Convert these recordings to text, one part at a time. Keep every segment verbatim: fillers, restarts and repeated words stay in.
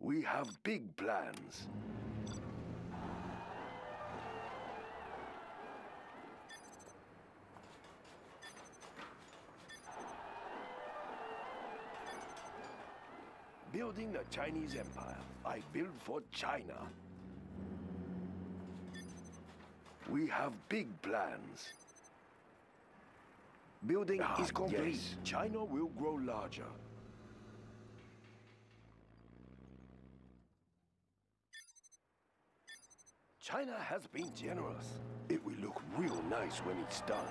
We have big plans. Building the Chinese Empire. I build for China. We have big plans. Building ah, is complete. Yes. China will grow larger. China has been generous. It will look real nice when it's done.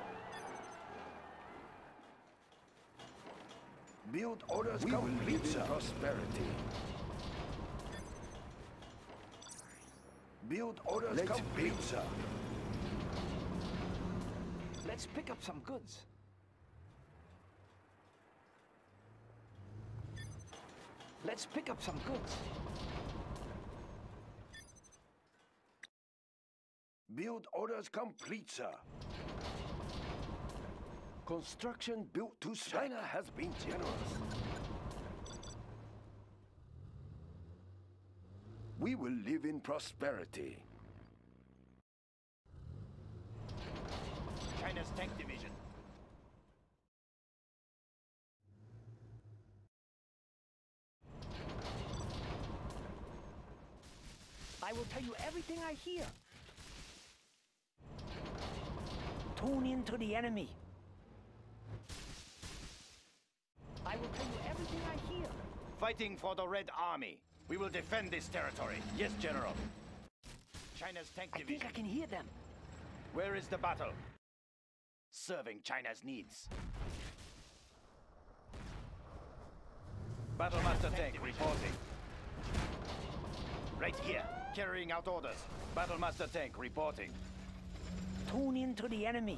Build orders we complete will live in prosperity. Build orders Let's complete. Pizza. Let's pick up some goods. Let's pick up some goods. Build orders complete, sir. Construction built to spec. China has been generous. We will live in prosperity. China's tank division. I will tell you everything I hear. Tune in to the enemy. I will tell you everything I hear. Fighting for the Red Army. We will defend this territory. Yes, General. China's tank I division. think I can hear them. Where is the battle? Serving China's needs. Battlemaster tank, tank reporting. Right here, carrying out orders. Battlemaster tank reporting. Tune in to the enemy.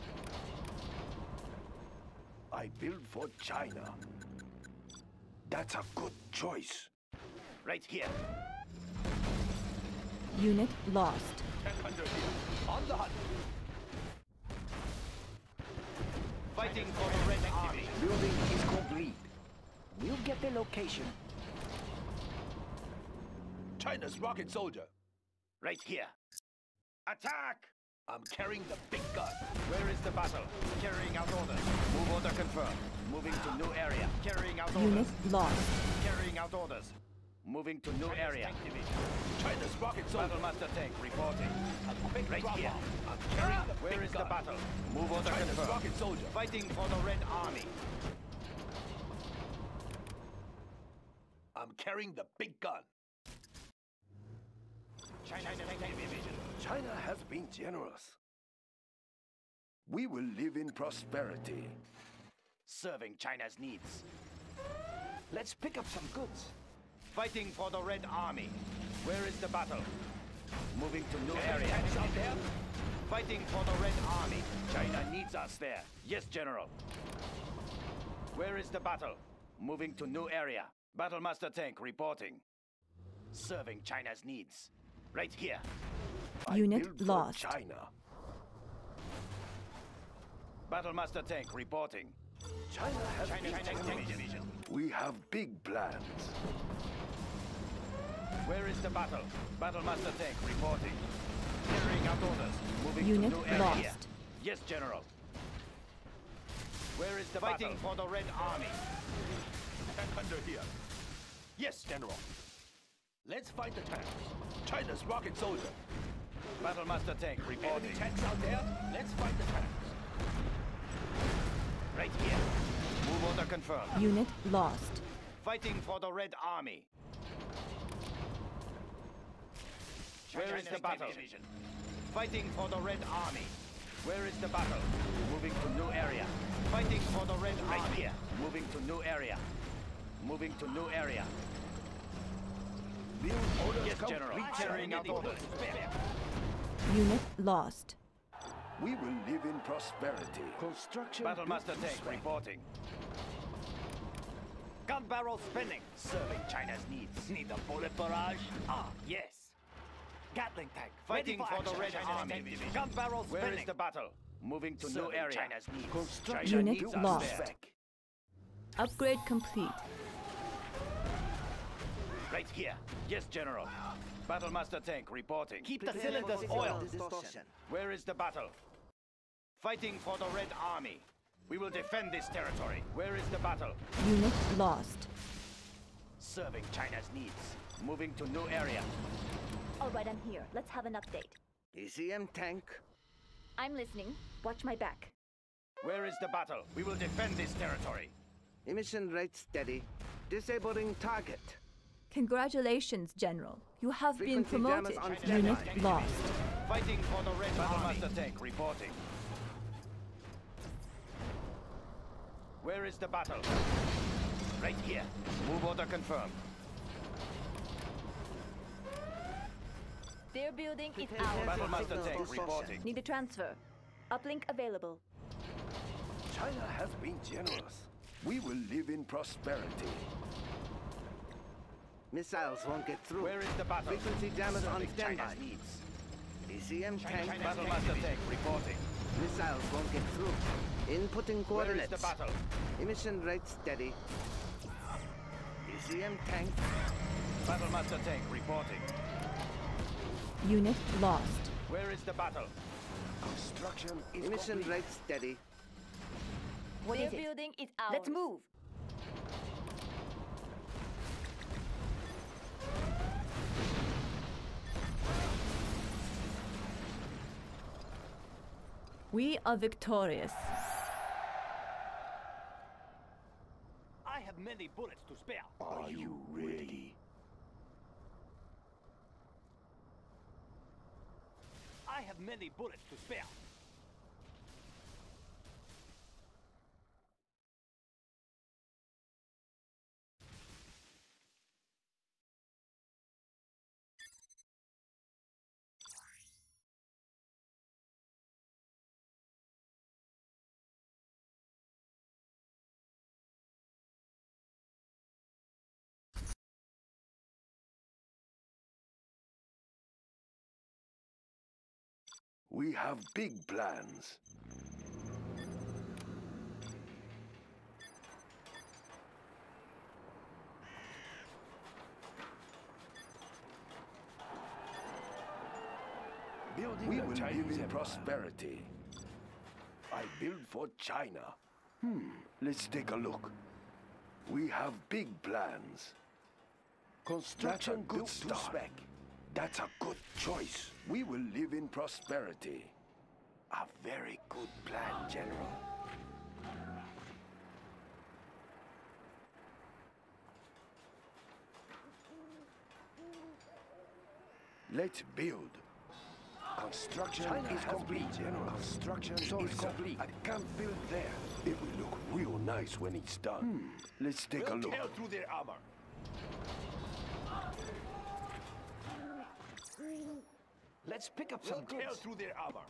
I build for China. That's a good choice. Right here. Unit lost. On the hunt. Fighting for the Red Army. Building is complete. We'll get the location. China's rocket soldier. Right here. Attack! I'm carrying the big gun. Where is the battle? Carrying out orders. Move order confirmed. Moving to new area. Carrying out orders. Unit lost. Carrying out orders. Moving to new China's area. Tank division. China's rocket soldier. Battlemaster tank reporting. A big right drop here. off. I'm carrying the Where big is gun. the battle? Move order China's confirmed. rocket soldier. Fighting for the Red Army. I'm carrying the big gun. China's tank division. China has been generous. We will live in prosperity. Serving China's needs. Let's pick up some goods. Fighting for the Red Army. Where is the battle? Moving to new Enemy area. tanks out there. Fighting for the Red Army. China needs us there. Yes, General. Where is the battle? Moving to new area. Battlemaster tank reporting. Serving China's needs. Right here. I Unit build for lost. China. Battlemaster tank reporting. China has China's been tank generous. division. We have big plans. Where is the battle? Battlemaster tank reporting. Carrying out orders. Moving Unit to new area. lost. Yes, General. Where is the Fighting battle? For the Red Army. Tank under here. Yes, General. Let's fight the tanks. China's rocket soldier. Battlemaster tank reporting. Enemy tanks out there. Let's fight the tanks. Right here. Move order confirmed. Unit lost. Fighting for the Red Army. Where China's is the battle? division. Fighting for the Red Army. Where is the battle? Moving to new area. Fighting for the Red right Army. Here. Moving to new area. Moving to new area. Build orders Yes, complete. General. Carrying out orders. Unit lost. We will live in prosperity. Construction. Battlemaster built to tank spec. reporting. Gun barrel spinning. Serving China's needs. Need a bullet barrage? Ah, yes. Gatling tank. Fighting Ready for action. the Red China's Army. tank division. Gun barrel spinning. Where is spinning. the battle? Moving to Serving new area. China's needs. Construction China Unit needs us lost. there. Spec. Upgrade complete. Right here. Yes, General. Battlemaster tank reporting. Keep the cylinders oiled. Where is the battle? Fighting for the Red Army. We will defend this territory. Where is the battle? Unit lost. Serving China's needs. Moving to new area. All right, I'm here. Let's have an update. E C M tank. I'm listening. Watch my back. Where is the battle? We will defend this territory. Emission rate steady. Disabling target. Congratulations, General. You have been Frequency promoted. jammers on Unit standby. lost. Fighting for the Red Battlemaster tank reporting. Where is the battle? Right here. Move order confirmed. Their building is Prepare ours. Battlemaster Signals tank distortion. reporting. Need a transfer. Uplink available. China has been generous. We will live in prosperity. Missiles won't get through. Where is the battle? Frequency jammers on Serving standby. China's needs. E C M tank. Battlemaster tank reporting. Missiles won't get through. Inputting Where is coordinates. the battle? Emission rate steady. E C M tank. Battlemaster tank reporting. Unit lost. Where is the battle? Construction is Emission complete. rate steady. What is Their it? building is ours. Let's move. We are victorious. I have many bullets to spare. Are you ready? I have many bullets to spare. We have big plans. Building we will live in prosperity. I build for China. Hmm, let's take a look. We have big plans. Construction good to spec. That's a good choice. We will live in prosperity. A very good plan, General. Let's build. Construction China is has complete, been General. Construction Sorry, is sir. complete. I can't build there. It will look real nice when it's done. Hmm. Let's take a look. Tear through their armor. Let's pick up We'll some tear goods. through their armor.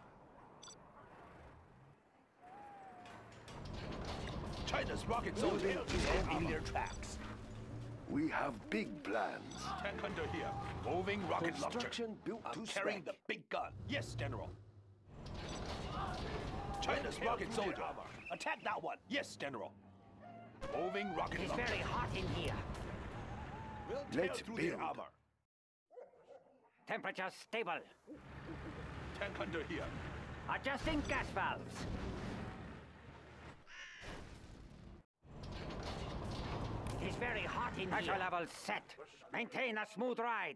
China's rocket soldiers Building is are on in armor. their tracks. We have big plans. Tank under here. Moving rocket launcher. Construction built I'm to carrying spec. the big gun. Yes, General. China's Tear rocket through their soldier. armor. Attack that one. Yes, General. Moving rocket It's launcher. very hot in here. We'll tear Let's through build. their armor. Temperature stable. Tank under here. Adjusting gas valves. It's very hot in Pressure here. Pressure level set. Maintain a smooth ride.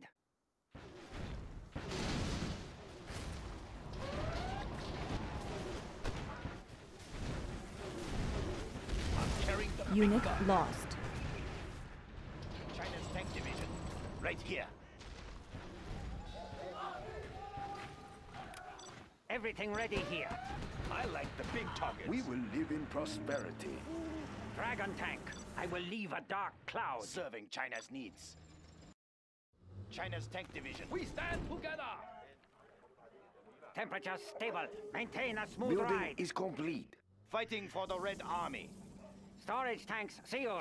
I'm carrying the big Unit gun. lost. China's tank division. Right here. Everything ready here. I like the big targets. We will live in prosperity. Dragon tank. I will leave a dark cloud. Serving China's needs. China's tank division. We stand together. Temperature stable. Maintain a smooth Building ride. is complete. Fighting for the Red Army. Storage tanks sealed.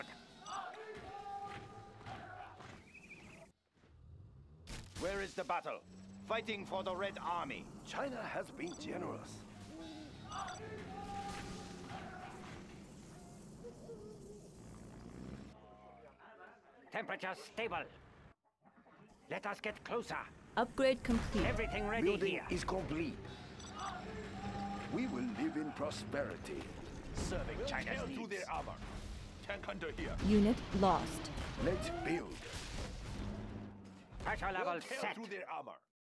Where is the battle? Fighting for the Red Army. China has been generous. Temperature stable. Let us get closer. Upgrade complete. Everything ready Building here. is complete. We will live in prosperity. Serving We'll China's tear needs. through their armor. Tank hunter here. Unit lost. Let's build. Pressure level We'll tear set. through their armor.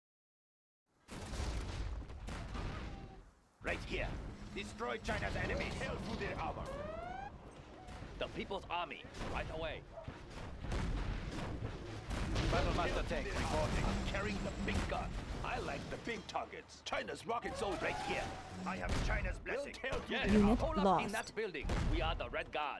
Right here. Destroy China's enemies. Tear through their armor. The People's Army, right away. Battlemaster tank reporting. I'm carrying the big gun. I like the big targets. China's rocket soldier. Right here. I have China's We'll blessing. tear through Yes, their Unit armor. hold up in lost. that building. We are the Red Guard.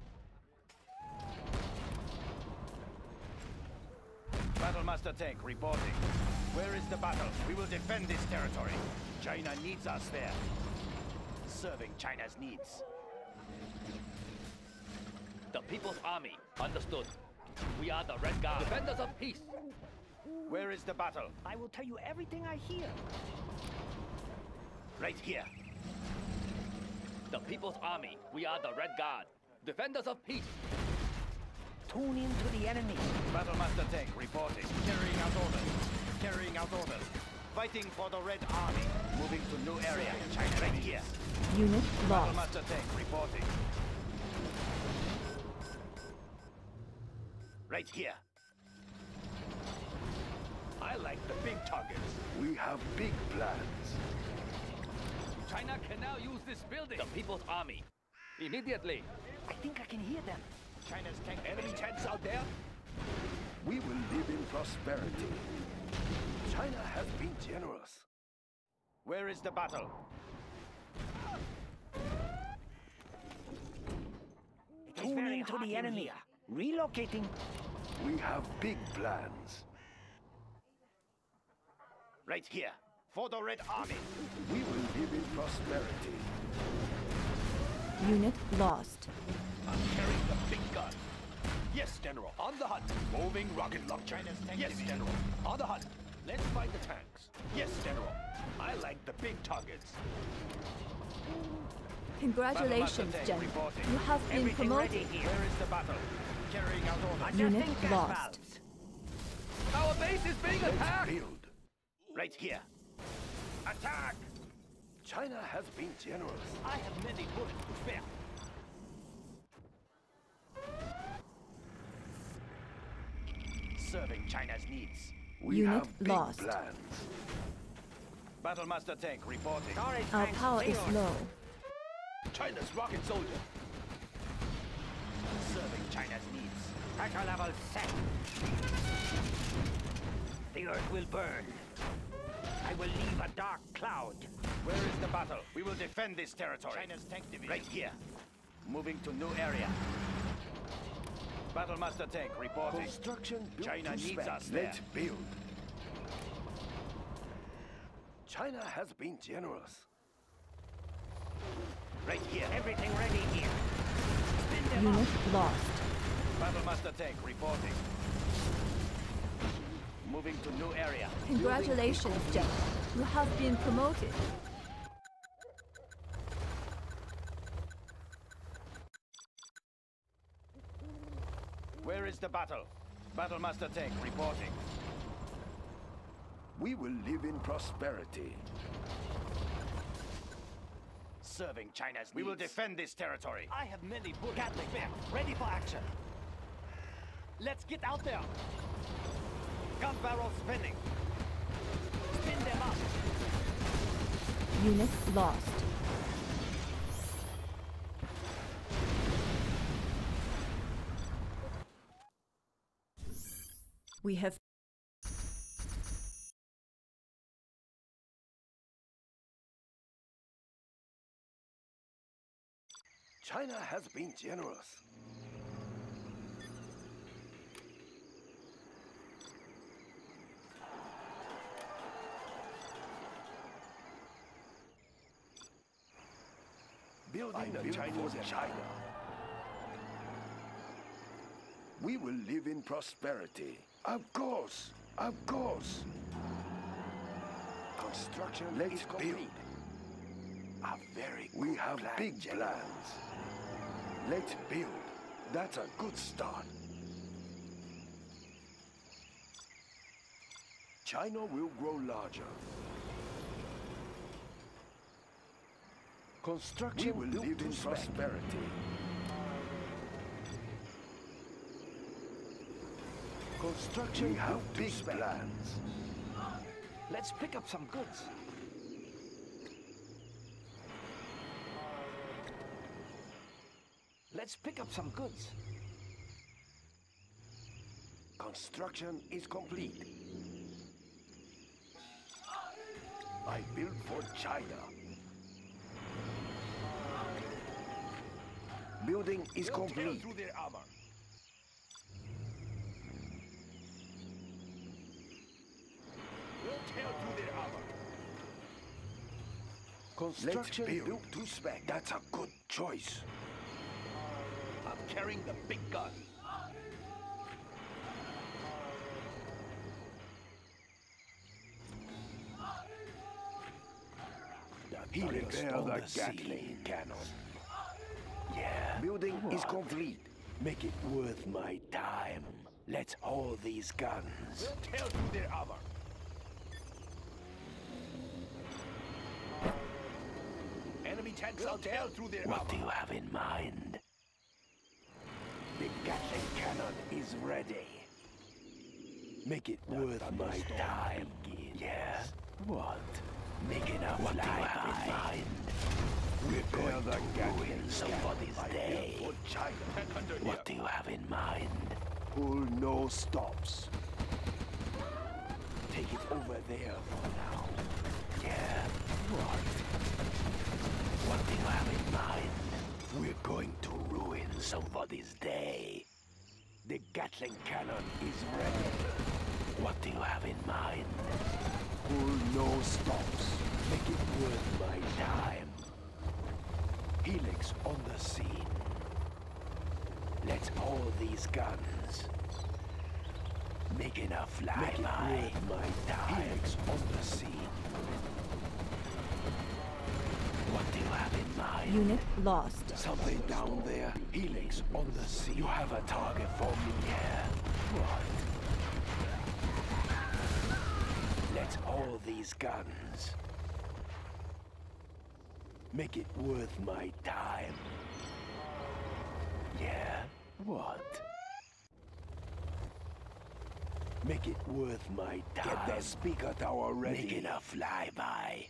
Battlemaster tank reporting. Where is the battle? We will defend this territory. China needs us there. Serving China's needs. The People's Army. Understood. We are the Red Guard. Defenders of peace. Where is the battle? I will tell you everything I hear. Right here. The People's Army. We are the Red Guard. Defenders of peace. Tune in to the enemy. Battlemaster tank reporting. Carrying out orders. Carrying out orders. Fighting for the Red Army. Moving to new area. China right here. Unit lost. Battlemaster tank reporting. Right here. I like the big targets. We have big plans. China can now use this building. The People's Army. Immediately. I think I can hear them. China's tank. Enemy tanks out there? We will live in prosperity. China has been generous. Where is the battle? It is Tune very in to hot the in enemy. here. Relocating. We have big plans. Right here. For the Red Army. We will live in prosperity. Unit lost. I'm carrying the big gun. Yes, General. On the hunt. Moving rocket launcher. China's tank Yes, division. General. On the hunt. Let's find the tanks. Yes, General. I like the big targets. Congratulations, Battlemaster tank General. reporting. You have been Everything promoted. ready here. Where is the battle? Carrying out orders. Unit Adjusting gas lost. valves. Our base is being Let's attacked. build. Right here. Attack! China has been generous. I have many bullets to spare. Serving China's needs. We Unit have big lost. plans. Battlemaster tank reporting. Storage Our tanks power is filled. low. China's rocket soldier. Serving China's needs. Pressure level set. The earth will burn. I will leave a dark cloud. Where is the battle? We will defend this territory. China's tank division. Right here. Moving to new area. Battlemaster tank reporting. Construction built China to needs spec. us there. Let's build. China has been generous. Right here. Everything ready here. Spin them Unit up. lost. Battlemaster tank reporting. Moving to new area. Congratulations, General. You have been promoted. Where is the battle? Battlemaster tank reporting. We will live in prosperity. Serving China's needs. We will defend this territory. I have many bullets. Gatling to spare. ready for action. Let's get out there. Gun barrel spinning. Spin them up. Unit lost. We have China has been generous. Building a China for China. We will live in prosperity. Of course, of course. Construction Let's build. A very we have plan, big General. plans. Let's build. That's a good start. China will grow larger. Construction We will built live to in spec. prosperity. Construction We have built to big spec. plans. Let's pick up some goods. Let's pick up some goods. Construction is complete. I built for China. Building is We'll tear complete. through their armor. We'll tear through their armor. Construction build. built to spec. That's a good choice. I'm carrying the big gun. Helix Prepare on the the Gatling scene. cannon. Yeah. Building is What? complete. Make it worth my time. Let's haul these guns. We'll tear through their armor. Enemy tanks will tear through their What armor. do you have in mind? The Gatling cannon is ready. Make it worth my time. Yeah? What? Make enough what do you have in mind? We're going to ruin somebody's day. For China. Tank under here. What do you have in mind? Pull no stops. Take it over there for now. Yeah? What? What do you have in mind? We're going to ruin somebody's day. The Gatling cannon is ready. What do you have in mind? Pull no stops. Make it worth my time. Helix on the scene. Let's haul these guns. Make enough fly Make it worth my time. Helix on the scene. What do you have in mind? Unit lost. Something down there. Helix on the scene. You have a target for me here. What? Let's haul these guns. Make it worth my time. Yeah? What? Make it worth my time. Get the speaker tower ready. Make it a flyby.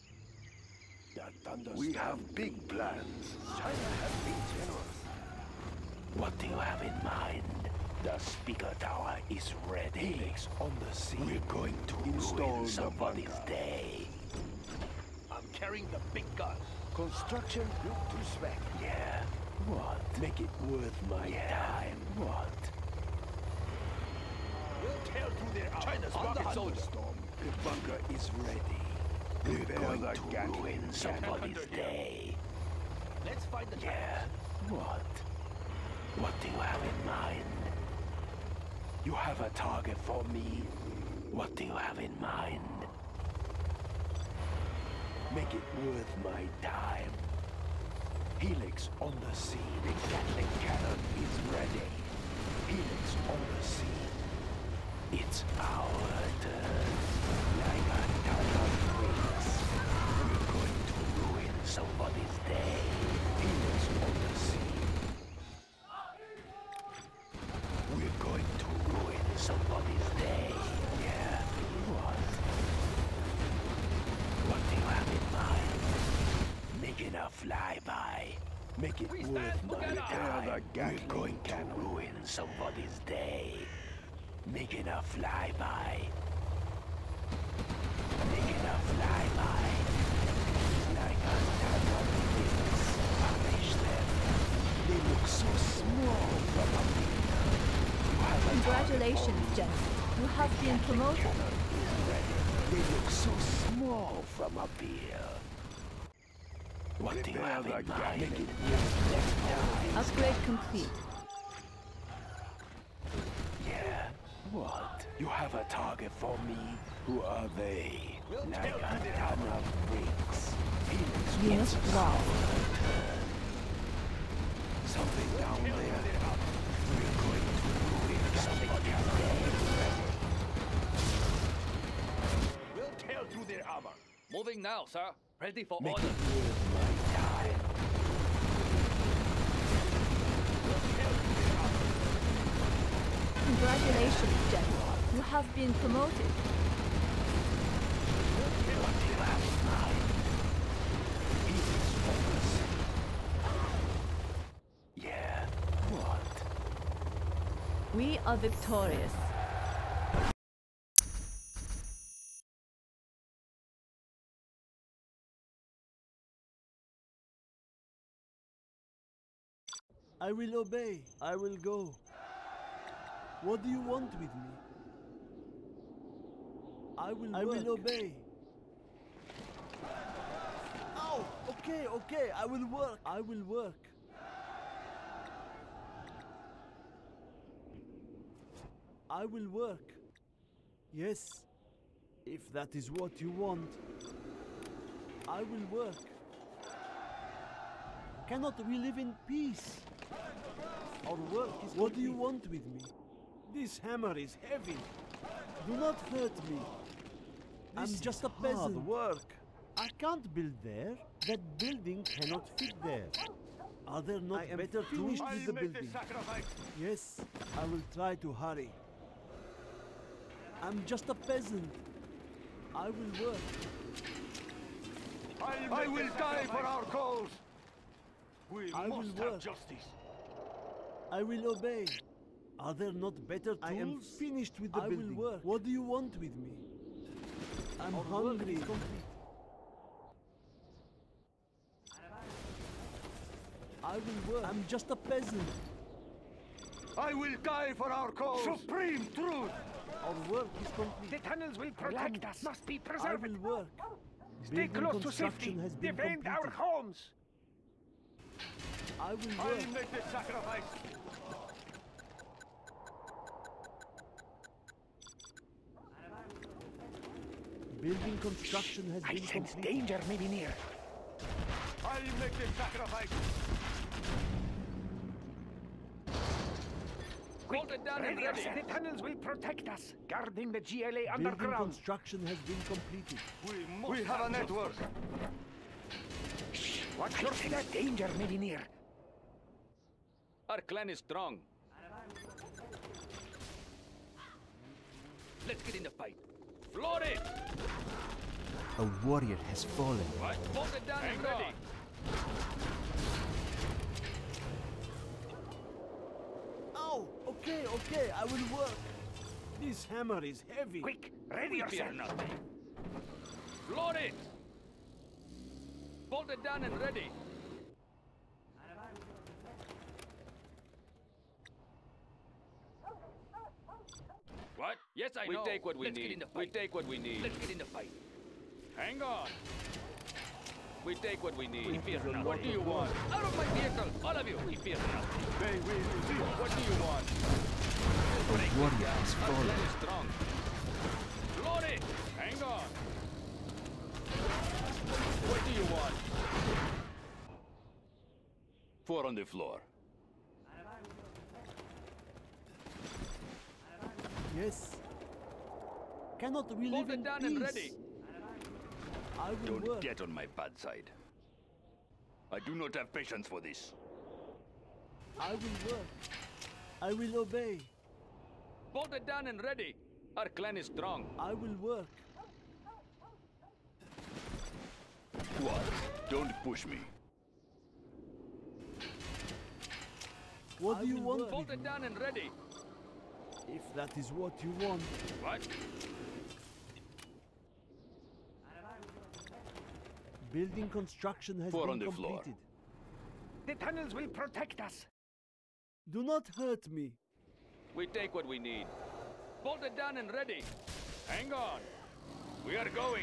We have big plans. China has been generous. What do you have in mind? The speaker tower is ready. Helix on the scene. We're going to Install ruin the somebody's bunker. day. I'm carrying the big gun. Construction built to spec. Yeah? What? Make it worth my time. What? We'll tear through their armor. China's On the rocket soldier. thunderstorm. The bunker is ready. We're Prepare going the to Gatling ruin cannon. somebody's Under here. day. Let's find the Yeah? What? What do you have in mind? You have a target for me? What do you have in mind? Make it worth my time. Helix on the scene. The Gatling cannon is ready. Helix on the scene. It's our turn. Like a ton of bricks. We're going to ruin somebody's day. Helix on the scene. We're going to ruin somebody's day. Yeah. What? What do you have in mind? Making a flyby. Make it We worth stand my together. time. The We're Gatling going to cannon. ruin somebody's day. Making a flyby. Making a flyby. Like a ton of things. Punish them. They look so small from up here. You have a Congratulations, General. You have been promoted. cannon is ready. They look so small from up here. What do you Prepare have the in mind? Gatling. Make it worth their time. Upgrade complete. Yeah? What? You have a target for me? Who are they? We'll Like tear a through their ton of bricks. Helix Unit gets lost. our turn. Something down Tear there. through their armor. We're going to ruin somebody's day. Moving now, sir. Ready for Make orders. it worth my time. Congratulations, General. You have been promoted. Yeah, what? We are victorious. I will obey. I will go. What do you want with me? I will I will obey. Ow! Okay, okay, I will work. I will work. I will work. Yes. If that is what you want. I will work. Cannot we live in peace? Our work is What do you want with me? This hammer is heavy. Do not hurt me. This I'm just a peasant. Hard work. I can't build there. That building cannot fit there. Are there not better tools with the building? Yes, I will try to hurry. I'm just a peasant. I will work. I will die for our cause. We I must will have work. justice. I will obey. Are there not better tools? I am finished with the I building. Will work. What do you want with me? I'm Our hungry. I will work. I'm just a peasant. I will die for our cause. Supreme truth. Our work is complete. The tunnels will protect us. Must be I preserved. will work. Stay Building close to safety. has been Defend our completed. homes. I will I work. will make the sacrifice. Building construction has I been sense completed. danger may be near. I will make the sacrifice. Quick, Hold it down ready and ready. yourself. The tunnels will protect us, guarding the G L A Building underground. construction has been completed. We, must we have a network. Shh, watch your step. Danger may be near. Our clan is strong. Let's get in the fight. Floor it! A warrior has fallen. What? Hold it down and ready. Ow! Okay, okay, I will work. This hammer is heavy. Quick, ready We yourself. fear nothing. Floor it! Hold it down and ready. What? Yes, I We know. take what we Let's need. Get in the We fight. take what we need. Let's get in the fight. Hang on. We take what we need. We fear nothing. What do you want? Out of my vehicle! All of you! We fear nothing. Hey, we, we, what do you want? A warrior has Our fallen. clan is strong. Floor it! Hang on. What do you want? Four on the floor. Yes. Cannot we Hold live in it down peace? and ready. I will Don't work. get on my bad side. I do not have patience for this. I will work. I will obey. Hold it down and ready. Our clan is strong. I will work. What? Don't push me. What I do you will want work. Hold with it me? down and ready. If that is what you want. What? Building construction has Four been on the floor. completed. The tunnels will protect us. Do not hurt me. We take what we need. Hold it down and ready. Hang on. We are going.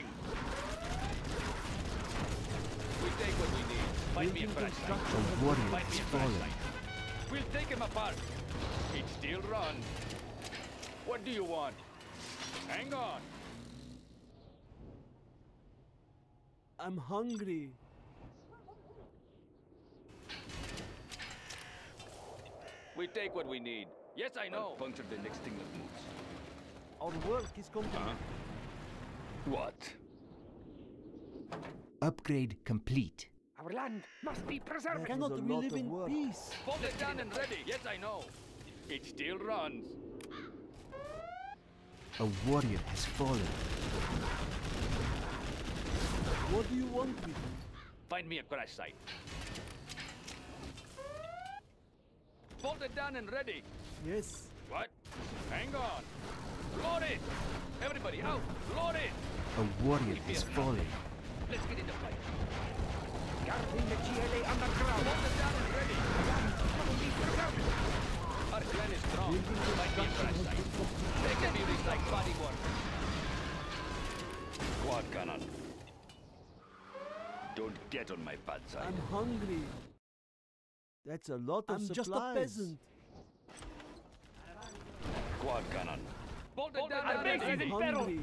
We take what we need. Find me a Building flashlight. construction A has warrior Find has me a fallen. flashlight. We'll take him apart. He'd still run. What do you want? Hang on. I'm hungry. We take what we need. Yes, I know. I'll puncture the next thing that moves. Our work is complete. Huh? What? Upgrade complete. Our land must be preserved. Cannot we live in peace? Bolt it down and ready. Yes, I know. It still runs. A warrior has fallen. What do you want with me? Find me a crash site. Bolt it down and ready. Yes. What? Hang on. Load it. Everybody out. Load it. A warrior has fallen. Let's get in the fight. Guarding the G L A underground. Bolt it down and ready. Our clan is strong. Find me a crash site. They can be reached like body work. Quad cannon. Don't get on my bad side. I'm hungry. That's a lot of I'm supplies. just a peasant. Quad cannon. Bolt it down I'm and ready. hungry.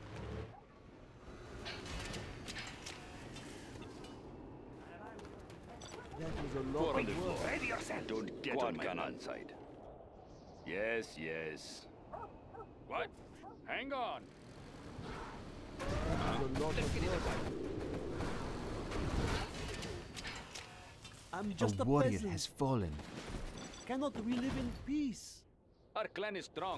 That was a lot Four on the of floor. work. Ready yourself. Don't get Quad on my cannon. bad side. Yes, yes. What? Hang on. That was a lot Let's of get in the work. fight. I'm just A a, warrior peasant. has fallen. Cannot we live in peace? Our clan is strong.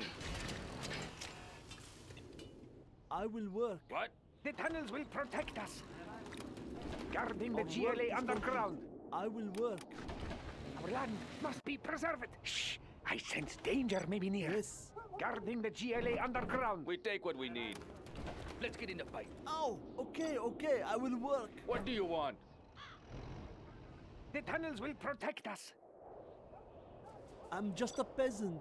I will work. What? The tunnels will protect us. Guarding the Our G L work is A underground. I will work. Our land must be preserved. Shh! I sense danger may be near. Yes. Guarding the G L A underground. We take what we need. Let's get in the fight. Oh, okay, okay, I will work. What do you want? The tunnels will protect us. I'm just a peasant.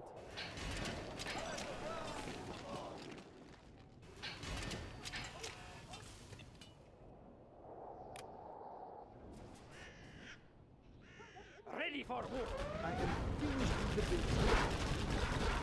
Ready for war. I am finished with the business.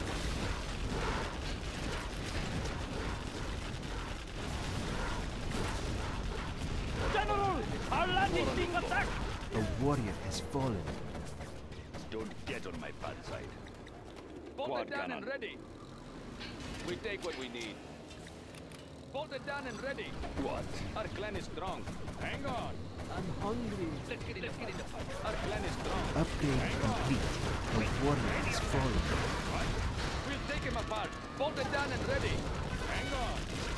General! Our land is being attacked! A warrior has fallen. Don't get on my bad side. Bolt Quad it down cannon. and ready. We take what we need. Bolt it down and ready. What? Our clan is strong. Hang on. I'm hungry. Let's get in, let's get in the fight. Our clan is strong. Upgrade complete. A warrior has fallen. What? We'll take him apart. Bolt it down and ready. Hang on.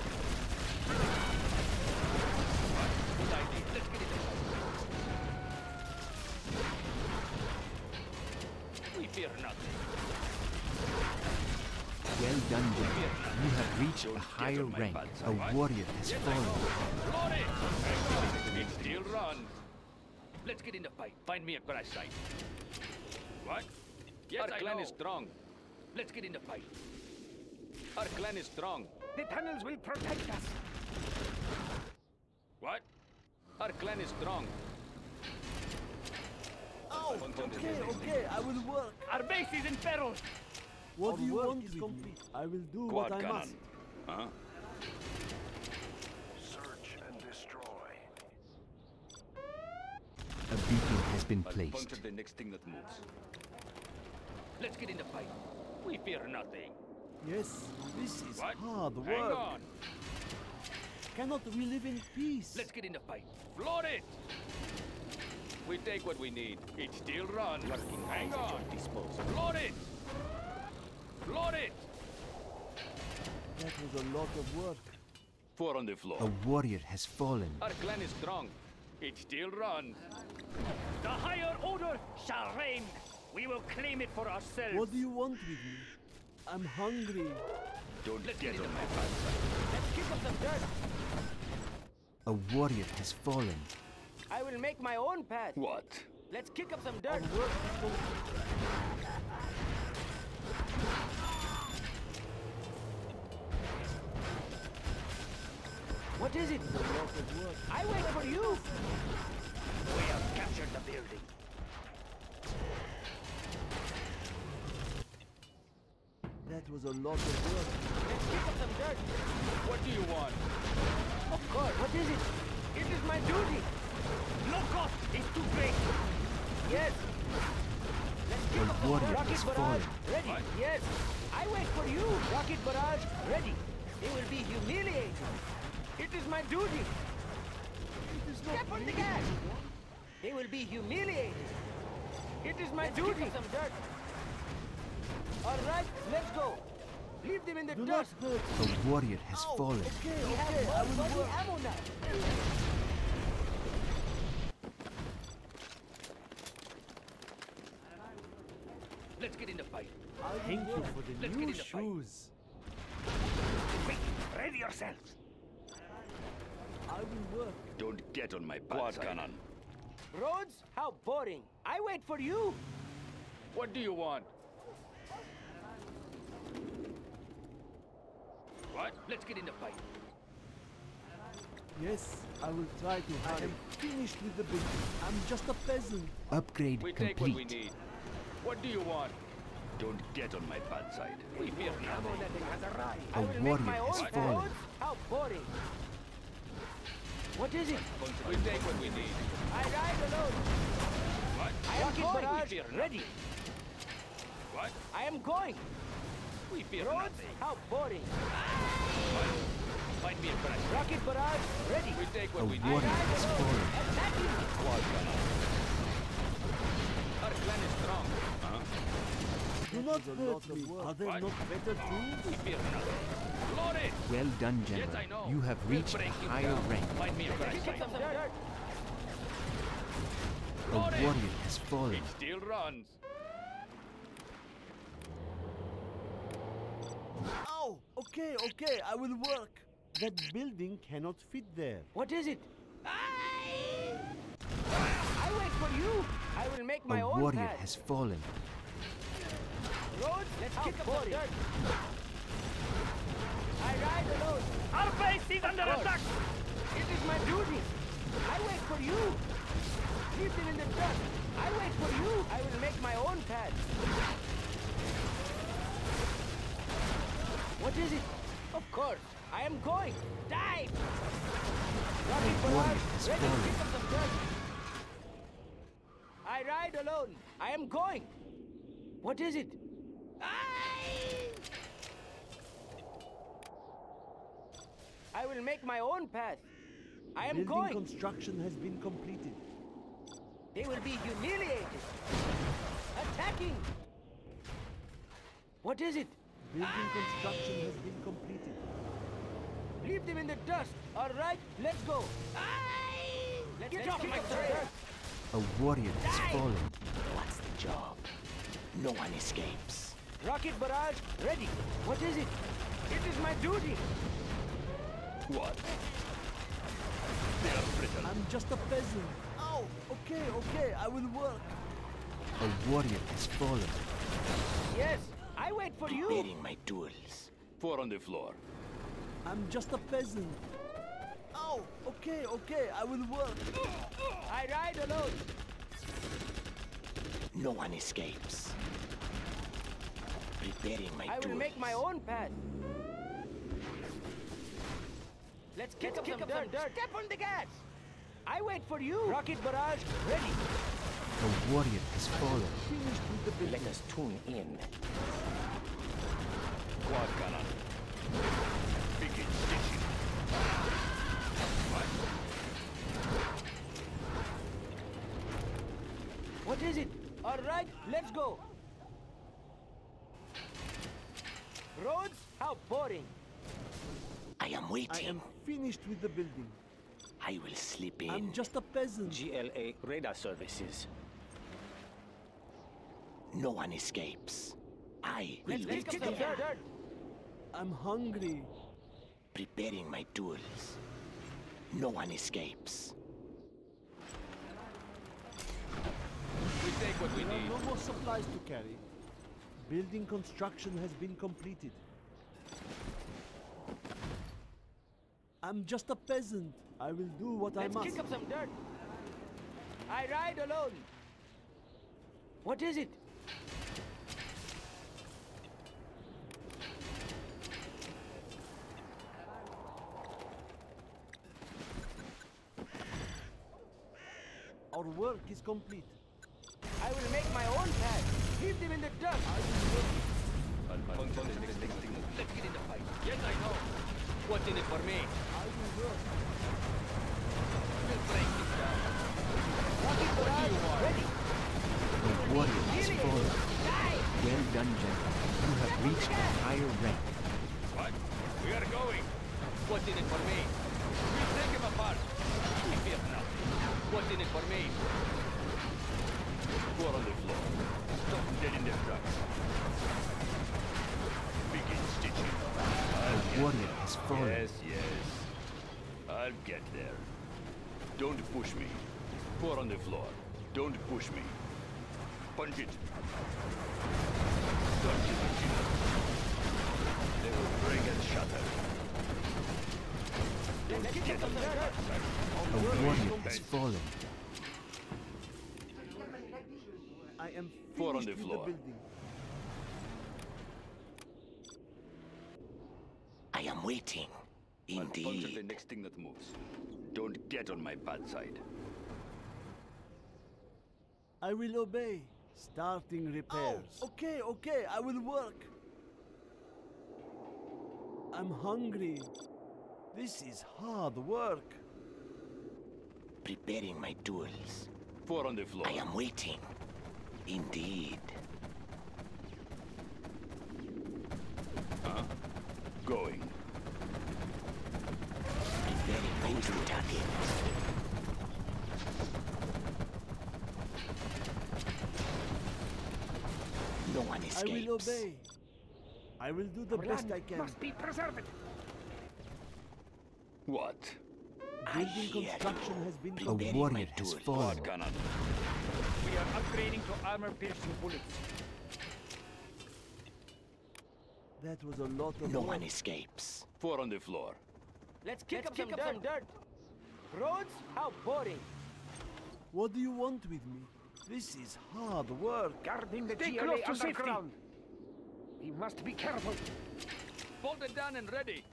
What? Good idea. Let's get in the fight. We fear nothing. Well done, General. You have reached a higher my rank. bad A side. warrior has Yes, I fallen. know. Load it. Hang on. It still runs. Let's get in the fight. Find me a crash site. What? Yes, Our I clan know. is strong. Let's get in the fight. Our clan is strong. The tunnels will protect us. What? Our clan is strong. Oh, okay, okay, I will work. Our base is in peril. What Our do you work want is with complete. me? I will do Quad what I cannon. must. Huh? Search and destroy. A beacon has been I'll placed. puncture the next thing that moves. Let's get in the fight. We fear nothing. Yes, this is What? hard Hang work. on. Cannot we live in peace? Let's get in the fight. Float it. We take what we need. It still runs. Hang on. Float it. Float it. That was a lot of work. Four on the floor. A warrior has fallen. Our clan is strong. It still runs. The higher order shall reign. We will claim it for ourselves. What do you want with me? I'm hungry. Don't Let's get get in on the my bad side. Let's kick up some dirt. A warrior has fallen. I will make my own path. What? Let's kick up some dirt. What is it? I wait for you. We have captured the building. That was a lot of work. Let's kick up some dirt. What do you want? Of course. What is it? It is my duty. No cost is too great. Yes. Let's kick A up some warrior dirt. has Rocket fallen. barrage. Ready. Yes. I wait for you. Rocket barrage. Ready. It will be humiliating. It is my duty. Step on the gas! They will be humiliated. It is my duty. Give some dirt. All right, let's go. Leave them in the Do dust. not hurt. A warrior has Ow. fallen. Okay, We have okay, I more will body work. ammo now. Let's get in the fight. Thank you for the Let's get new in the fight. shoes. Quick, ready yourselves. I will work. Don't get on my bad side. Cannon. Rhodes, how boring. I wait for you. What do you want? What? Let's get in the fight. Yes, I will try to hurry. I am finished with the business. I'm just a peasant. Upgrade We complete. take what we need. What do you want? Don't get on my bad side. We fear Ammo nothing. netting has arrived. A I will make warrior my has own fallen. Rhodes, how boring. What is it? We take what we need. I ride alone. What? I am going. barrage We fear ready. What? I am going. We fear Rhodes, nothing. how boring. What? Find me a crash. Rocket barrage ready. We take A what we need. warrior ride has alone. fallen. Attacking. Quad gunner. Our clan is strong. Huh? Do not It is a hurt lot of me. work. Are there What? not better tools? We fear nothing. Load it! Well done, Yes, General. I know. You have We'll reached a break you higher down. rank. Find me a crash Pick site. up some dirt. A Load it! warrior has fallen. It still runs. Ow! Okay, okay, I will work. That building cannot fit there. What is it? I wait for you. I will make my A own warrior path. has fallen. Rhodes, let's kick up some dirt. I ride alone. Our base is under attack! It is my duty. I wait for you. Leave them in the dust. I wait for you. I will make my own path. What is it? Of course. I am going. Dive! Rocket warrior barrage. has Ready, fallen. pick up some dirt. I ride alone. I am going. What is it? I... I will make my own path. I am Building going. construction has been completed. They will be humiliated. Attacking. What is it? Building construction has been completed. Leave them in the dust. All right, let's go. Let's get off my trail. A warrior has Die! fallen. What's the job? No one escapes. Rocket barrage ready. What is it? It is my duty. What? They are brittle. I'm just a peasant. Ow! Okay, okay, I will work. A warrior has fallen. Yes, I wait for you. Preparing my tools. Four on the floor. I'm just a peasant. Ow! Okay, okay, I will work. I ride alone. No one escapes. Preparing my I will tools. make my own path. Let's kick, up, some, dirt. Step on the gas. I wait for you. Rocket barrage ready. A warrior has fallen. Finished with the building. Let us tune in. Quad cannon. Begin stitching. What? What is it? All right, let's go. Roads? How boring. I am waiting. I am finished with the building. I will slip in. I'm just a peasant. G L A radar services. No one escapes. I will Let's wait kick up some there. dirt. I'm hungry. Preparing my tools. No one escapes. We take what we There are need. no more supplies to carry. Building construction has been completed. I'm just a peasant. I will do what Let's I must. kick up some dirt. I ride alone. What is it? Our work is complete. I will make my own path. Leave them in the dust. Let's get in the fight. Yes, I know. What's in it for me? I will work. We'll break warrior has fallen. Well done, General. You have reached a higher rank. What? We are going. What's in it for me? We'll take him apart. We fear nothing. What's in it for me? Four on the floor. Stop them dead in their tracks. Begin stitching. A warrior has fallen. Yes, yes. I'll get there. Don't push me. Four on the floor. Don't push me. Punch it. Punch it, Killer. They will break and shatter. Don't get on the backside. A warrior has fallen. I am Four on finished the with floor. building. I am waiting. I'll punch at the Indeed. next thing that moves. Don't get on my bad side. I will obey. Starting repairs. Okay, okay, I will work. I'm hungry. This is hard work. Preparing my tools. Four on the floor. I am waiting. Indeed. Huh? Going. Preparing my two targets. No one escapes. I will obey. I will do the best I can. Must be preserved. What? I Building hear construction you. has been A Preparing warrior my has tools. fallen. Quad cannon. We are upgrading to armor-piercing bullets. That was a lot of No work. one escapes. Four on the floor. Let's kick, up, some, dirt. Roads? How boring. What do you want with me? This is hard work. Guarding the Stay G L A close to underground. We must be careful. Bolted down and ready.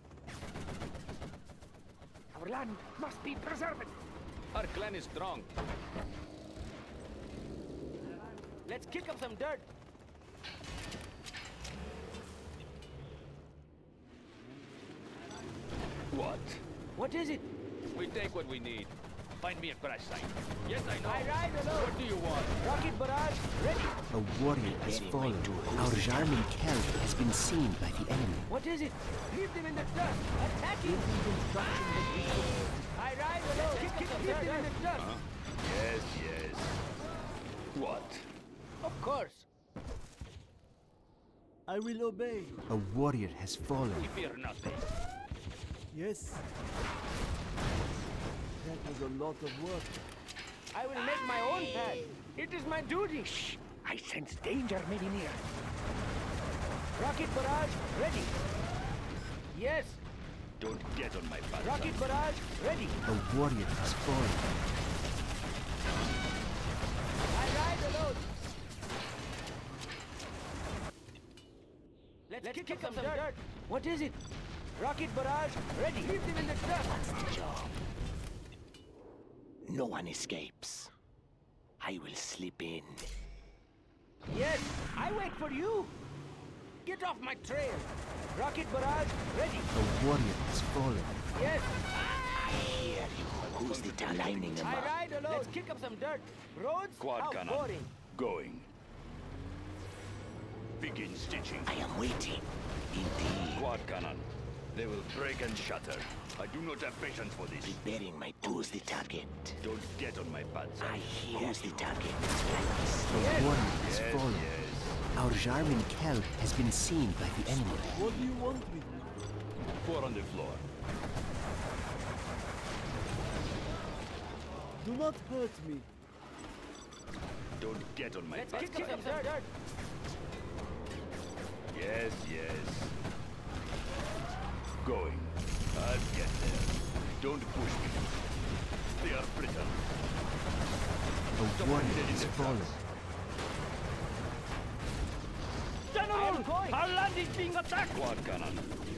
Our land must be preserved. Our clan is strong. Let's kick up some dirt. What? What is it? We take what we need. Find me a crash site. Yes, I know. I ride alone. What do you want? Rocket barrage, ready. A warrior has fallen. Our Jarman Kelp has been seen by the enemy. What is it? Leave them in the dust. Attacking. I ride alone. Kick, kick, kick them in the dust. Huh? Yes, yes. What? Of course. I will obey. A warrior has fallen. We fear nothing. Yes. That was a lot of work. I will make my own path. It is my duty. Shh! I sense danger maybe near. Rocket barrage, ready. Yes. Don't get on my bad Rocket side. barrage, ready. A warrior has fallen. I ride alone. Let's, Let's kick, kick up some dirt. dirt. What is it? Rocket barrage, ready. Leave them in the dust. What's the job? No one escapes. I will slip in. Yes, I wait for you. Get off my trail. Rocket barrage, ready. A warrior has fallen. Yes. I hear you. Who's the target? Lining them I up. ride alone. Let's kick up some dirt. Roads? Quad How cannon. boring. Going. Begin stitching. I am waiting. Indeed. Quad cannon. They will break and shatter. I do not have patience for this. Preparing my tools. The target. Don't get on my bad I side. hear Who's the target? A warrior has Yes, fallen. yes. Our Jarman Kelp has been seen by the enemy. What do you want with me? Four on the floor. Do not hurt me. Don't get on my Let's bad kick side. up some dirt. Yes, yes. Going. I'll get there. Don't push me. They are brittle. A warrior has fallen. General, our land is being attacked. Quad cannon.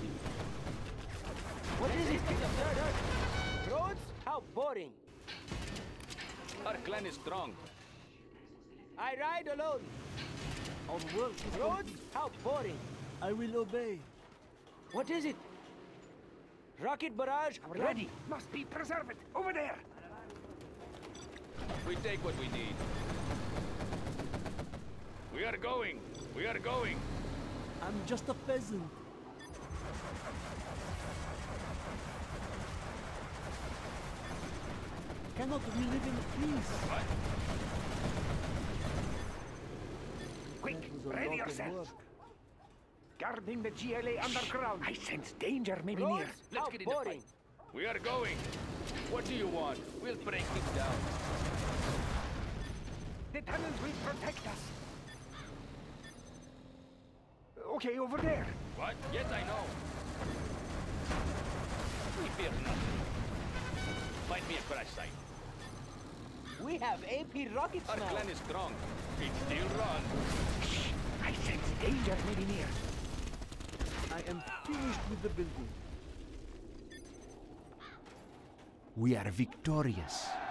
What is it? Kick up dirt. dirt. Roads? How boring. Our clan is strong. I ride alone. Our work is Roads? complete. How boring. I will obey. What is it? Rocket barrage, Our ready. land must be preserved. Over there. We take what we need. We are going. We are going. I'm just a peasant. Cannot we live in peace? What? Quick, That was a ready lot of yourselves. work. Guarding the G L A underground. I sense danger maybe near. Roads? Let's How get in the boring. fight. We are going. What do you want? We'll break him down. The tunnels will protect us. Okay, over there. What? Yes, I know. We fear nothing. Find me a crash site. We have A P rockets Our now. clan is strong. It still runs. Shh! I sense danger maybe near. I am finished with the building. We are victorious.